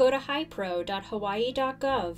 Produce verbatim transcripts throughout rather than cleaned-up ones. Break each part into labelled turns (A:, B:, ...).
A: go to hi pro dot hawaii dot gov.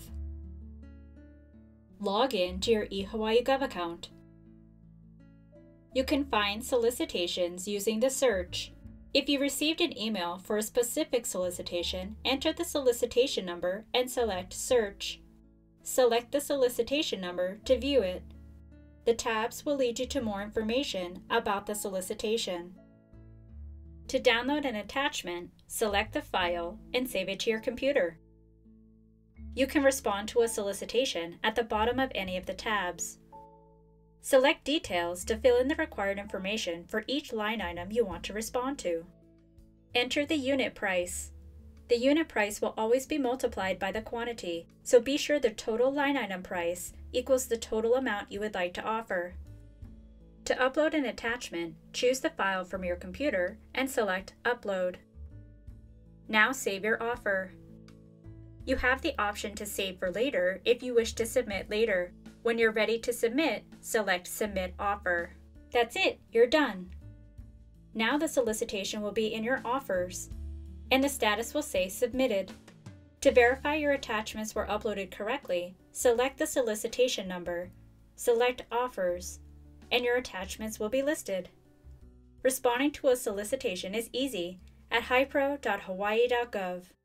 A: Log in to your eHawaii Gov account. You can find solicitations using the search. If you received an email for a specific solicitation, enter the solicitation number and select Search. Select the solicitation number to view it. The tabs will lead you to more information about the solicitation. To download an attachment, select the file and save it to your computer. You can respond to a solicitation at the bottom of any of the tabs. Select Details to fill in the required information for each line item you want to respond to. Enter the unit price. The unit price will always be multiplied by the quantity, so be sure the total line item price equals the total amount you would like to offer. To upload an attachment, choose the file from your computer and select Upload. Now save your offer. You have the option to save for later if you wish to submit later. When you're ready to submit, select Submit Offer. That's it, you're done. Now the solicitation will be in your offers, and the status will say Submitted. To verify your attachments were uploaded correctly, select the solicitation number, select Offers, and your attachments will be listed. Responding to a solicitation is easy at hi pro dot hawaii dot gov.